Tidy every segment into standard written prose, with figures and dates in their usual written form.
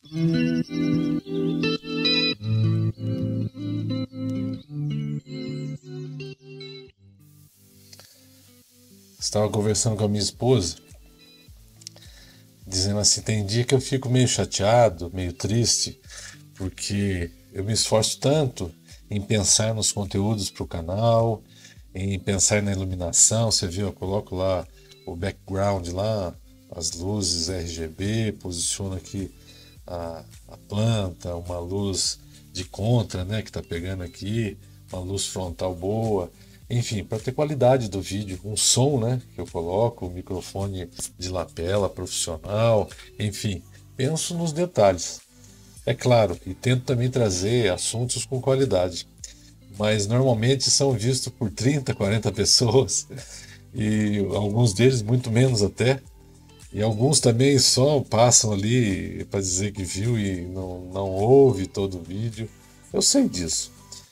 Estava conversando com a minha esposa, dizendo assim, tem dia que eu fico meio chateado, meio triste, porque eu me esforço tanto em pensar nos conteúdos para o canal, em pensar na iluminação. Você viu, eu coloco lá o background lá, as luzes RGB, posiciono aqui a planta, uma luz de contra, né, que está pegando aqui, uma luz frontal boa, enfim, para ter qualidade do vídeo, um som, né, que eu coloco, um microfone de lapela profissional, enfim, penso nos detalhes. É claro, e tento também trazer assuntos com qualidade, mas normalmente são vistos por 30, 40 pessoas e alguns deles muito menos até. E alguns também só passam ali para dizer que viu e não ouve todo o vídeo. Eu sei disso.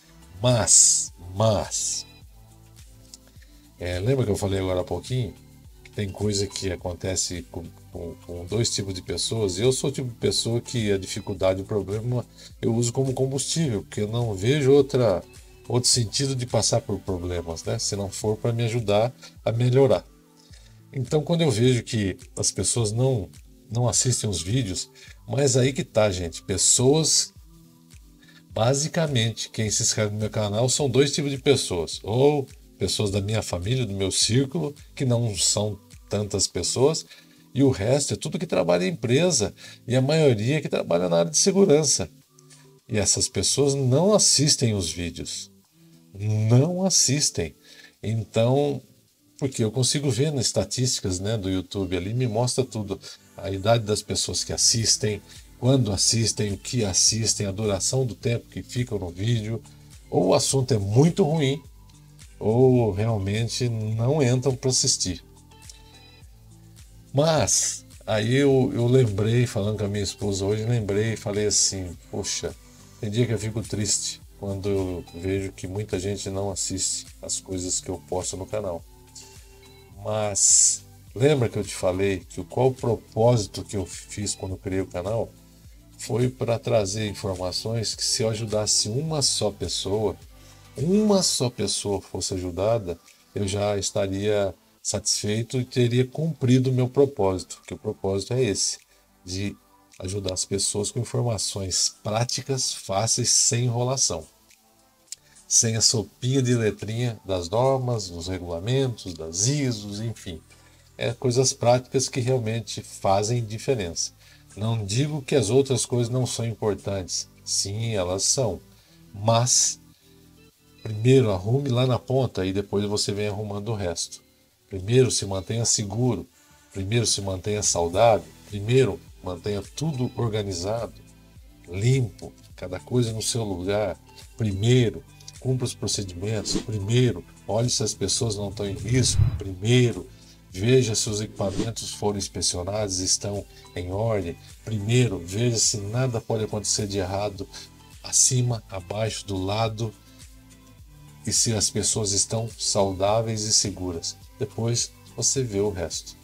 Lembra que eu falei agora há pouquinho? Que tem coisa que acontece com dois tipos de pessoas. E eu sou o tipo de pessoa que a dificuldade, o problema, eu uso como combustível, porque eu não vejo outro sentido de passar por problemas, né? Se não for para me ajudar a melhorar. Então, quando eu vejo que as pessoas não assistem os vídeos, mas aí que tá, gente. Pessoas, basicamente, quem se inscreve no meu canal são dois tipos de pessoas. Ou pessoas da minha família, do meu círculo, que não são tantas pessoas, e o resto é tudo que trabalha em empresa, e a maioria que trabalha na área de segurança. E essas pessoas não assistem os vídeos. Não assistem. Então, porque eu consigo ver nas estatísticas, né, do YouTube ali, me mostra tudo. A idade das pessoas que assistem, quando assistem, o que assistem, a duração do tempo que ficam no vídeo. Ou o assunto é muito ruim, ou realmente não entram para assistir. Mas aí eu lembrei, falando com a minha esposa hoje, lembrei e falei assim, poxa, tem dia que eu fico triste quando eu vejo que muita gente não assiste as coisas que eu posto no canal. Mas lembra que eu te falei que qual o propósito que eu fiz quando eu criei o canal? Foi para trazer informações que, se eu ajudasse uma só pessoa fosse ajudada, eu já estaria satisfeito e teria cumprido o meu propósito, que o propósito é esse, de ajudar as pessoas com informações práticas, fáceis, sem enrolação, sem a sopinha de letrinha das normas, dos regulamentos, das ISOs, enfim. Coisas práticas que realmente fazem diferença. Não digo que as outras coisas não são importantes. Sim, elas são. Mas primeiro arrume lá na ponta e depois você vem arrumando o resto. Primeiro se mantenha seguro. Primeiro se mantenha saudável. Primeiro mantenha tudo organizado, limpo, cada coisa no seu lugar. Primeiro cumpra os procedimentos. Primeiro olhe se as pessoas não estão em risco. Primeiro veja se os equipamentos foram inspecionados e estão em ordem. Primeiro, veja se nada pode acontecer de errado acima, abaixo, do lado, e se as pessoas estão saudáveis e seguras. Depois você vê o resto.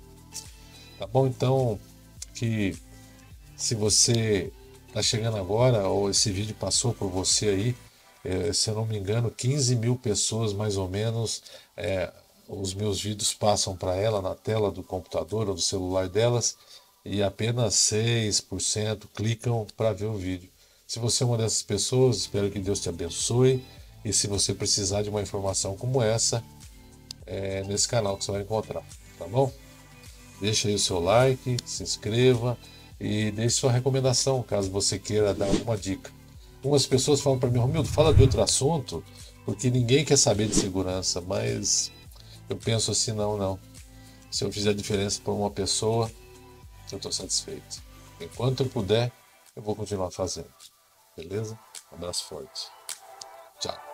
Tá bom? Então, que se você está chegando agora, ou esse vídeo passou por você aí, se eu não me engano, 15 mil pessoas mais ou menos, os meus vídeos passam para ela na tela do computador ou do celular delas, e apenas 6% clicam para ver o vídeo. Se você é uma dessas pessoas, espero que Deus te abençoe, e se você precisar de uma informação como essa, é nesse canal que você vai encontrar, tá bom? Deixa aí o seu like, se inscreva e deixe sua recomendação, caso você queira dar alguma dica. Algumas pessoas falam para mim, Romildo, fala de outro assunto, porque ninguém quer saber de segurança, mas eu penso assim, não. Se eu fizer diferença para uma pessoa, eu estou satisfeito. Enquanto eu puder, eu vou continuar fazendo. Beleza? Um abraço forte. Tchau.